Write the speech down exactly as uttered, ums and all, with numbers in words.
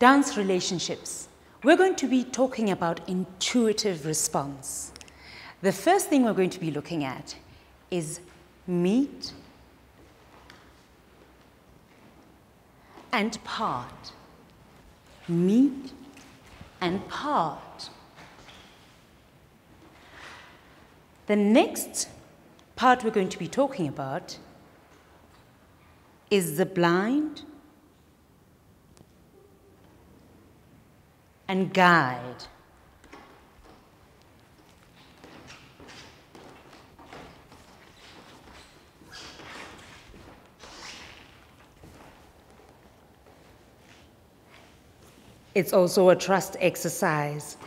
dance relationships, we're going to be talking about intuitive response. The first thing we're going to be looking at is meet and part. Meet and part. The next part we're going to be talking about is the blind and guide. It's also a trust exercise.